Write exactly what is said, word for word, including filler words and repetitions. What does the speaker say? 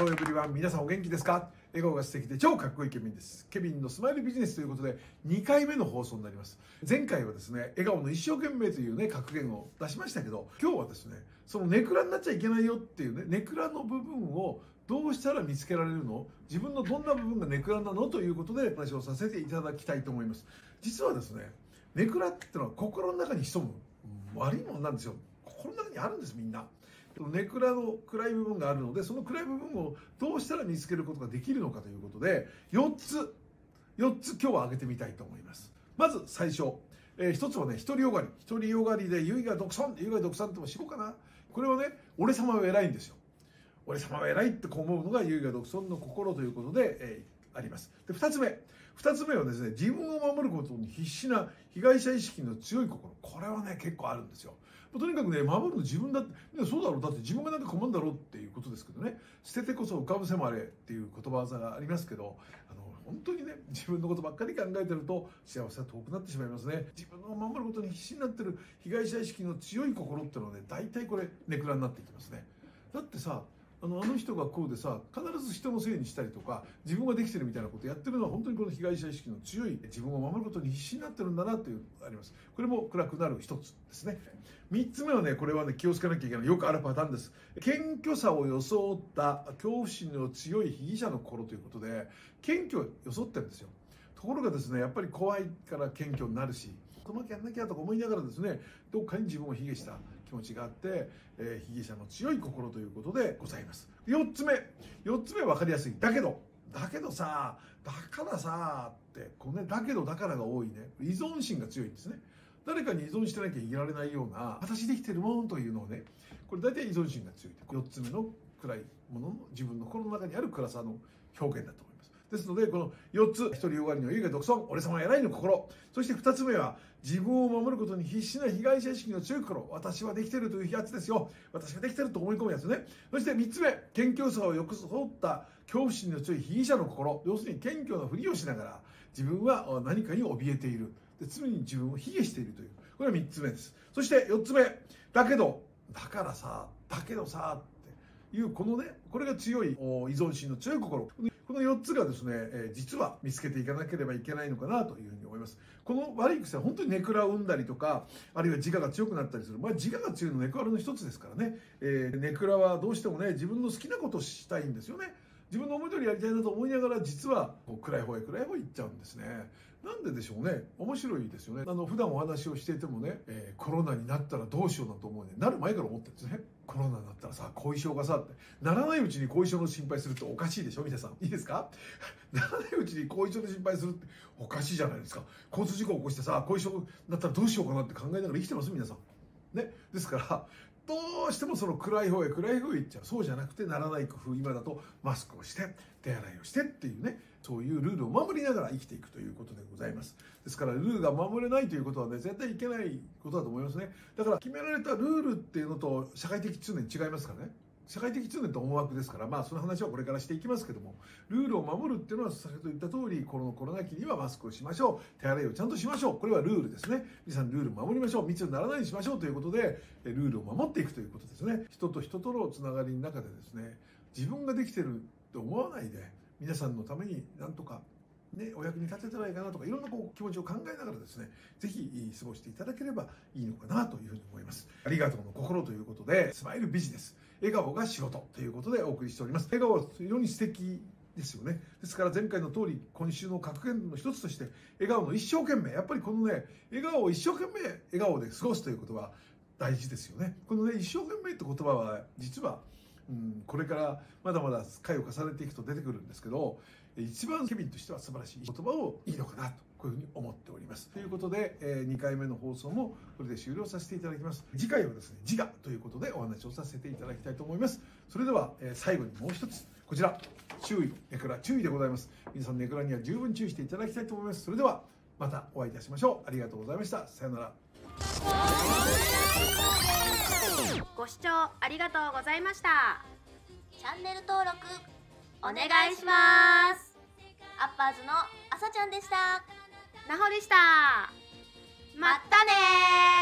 ローエブリワン、皆さんお元気ですか？笑顔が素敵で超かっこいいケビンです。ケビンのスマイルビジネスということでにかいめの放送になります。前回はですね、笑顔の一生懸命というね格言を出しましたけど、今日はですね、そのネクラになっちゃいけないよっていうね、ネクラの部分をどうしたら見つけられるの？自分のどんな部分がネクラなのということで話をさせていただきたいと思います。実はですね、ネクラってのは心の中に潜む悪いものなんですよ。心の中にあるんです、みんな。ネクラの暗い部分があるので、その暗い部分をどうしたら見つけることができるのかということで、よっつよっつ今日は挙げてみたいと思います。まず最初、えー、ひとつはね、独りよがり。独りよがりで唯我独尊、唯我独尊っても死後かな。これはね、俺様は偉いんですよ。俺様は偉いってこう思うのが唯我独尊の心ということで、えー、あります。で、ふたつめ。ふたつめはですね、自分を守ることに必死な被害者意識の強い心。これはね、結構あるんですよ。とにかくね、守るの自分だって、ね、そうだろう、だって自分がなんか困るんだろうっていうことですけどね、捨ててこそ浮かぶせもあれっていう言葉技がありますけど、あの本当にね、自分のことばっかり考えてると幸せは遠くなってしまいますね。自分を守ることに必死になってる被害者意識の強い心っていうのはね、大体これネクラになっていきますね。だってさ、あのあの人がこうでさ、必ず人のせいにしたりとか自分ができてるみたいなことをやってるのは、本当にこの被害者意識の強い自分を守ることに必死になってるんだなというのがあります。これも暗くなる一つですね。みっつめはね、これはね、気をつけなきゃいけないよくあるパターンです。謙虚さを装った恐怖心の強い被疑者の心ということで、謙虚を装ってるんですよ。ところがですね、やっぱり怖いから謙虚になるし、このままやんなきゃとか思いながらですね、どっかに自分を卑下した気持ちがあって、えー、被疑者の強い心ということでございます。よっつめ。よっつめは分かりやすい。だけど、だけどさ、だからさって、このね、だけどだからが多いね。依存心が強いんですね。誰かに依存してなきゃいられないような、私できてるもんというのをね、これ大体依存心が強い。よっつめの暗いものの自分の心の中にある暗さの表現だと思います。ですので、このよっつ、独りよがりの唯我独尊、俺様は偉いの心。そしてふたつめは、自分を守ることに必死な被害者意識の強い心。私はできてるというやつですよ。私ができてると思い込むやつね。そしてみっつめ、謙虚さをよく通った恐怖心の強い被疑者の心。要するに謙虚なふりをしながら、自分は何かに怯えている。で、常に自分を卑下しているという。これはみっつめです。そしてよっつめ、だけど、だからさ、だけどさ、っていう、このね、これが強い依存心の強い心。このよっつがですね、えー、実は見つけていかなければいけないのかなというふうに思います。この悪い癖は本当にネクラを生んだりとか、あるいは自我が強くなったりする。まあ自我が強いのネクラの一つですからね。えー、ネクラはどうしてもね、自分の好きなことをしたいんですよね。自分の思い通りやりたいなと思いながら、実はこう暗い方へ暗い方へ行っちゃうんですね。なんででしょうね。面白いですよね。あの普段お話をしていてもね、えー、コロナになったらどうしようなと思うね。なる前から思ってるんですね。コロナになったらさ、後遺症がさって、ならないうちに後遺症の心配するっておかしいでしょ、皆さん。いいですか？ならないうちに後遺症の心配するっておかしいじゃないですか。交通事故を起こしてさ、後遺症になったらどうしようかなって考えながら生きてます、皆さん。ね。ですから、どうしてもその暗い方へ暗い方へ行っちゃう。そうじゃなくて、ならない工夫、今だとマスクをして、手洗いをしてっていうね、そういうルールを守りながら生きていくということでございます。ですから、ルールが守れないということはね、絶対いけないことだと思いますね。だから、決められたルールっていうのと社会的通念違いますからね。社会的通念と思惑ですから、まあその話はこれからしていきますけども、ルールを守るっていうのは先ほど言った通り、このコロナ期にはマスクをしましょう、手洗いをちゃんとしましょう、これはルールですね。皆さんルールを守りましょう、密にならないようにしましょうということで、ルールを守っていくということですね。人と人とのつながりの中でですね、自分ができてるって思わないで、皆さんのためになんとかね、お役に立てたらいいかなとか、いろんなこう気持ちを考えながらですね、ぜひ過ごしていただければいいのかなというふうに思います。ありがとうの心ということで、スマイルビジネス、笑顔が仕事ということでお送りしております。笑顔は非常に素敵ですよね。ですから前回の通り、今週の格言の一つとして、笑顔の一生懸命、やっぱりこのね、笑顔を一生懸命笑顔で過ごすということは大事ですよね。このね、一生懸命って言葉は、実は、うん、これからまだまだ回を重ねていくと出てくるんですけど、一番ケビンとしては素晴らしい言葉をいいのかなとこういうふうに思っております。ということで、えー、にかいめの放送もこれで終了させていただきます。次回はですね、自我ということでお話をさせていただきたいと思います。それでは、えー、最後にもう一つ、こちら、注意、ネクラ注意でございます。皆さんネクラには十分注意していただきたいと思います。それではまたお会いいたしましょう。ありがとうございました。さようなら。 ご視聴ありがとうございました。 チャンネル登録お願いします。 アッパーズのあさちゃんでした。 なほでした。まったねー。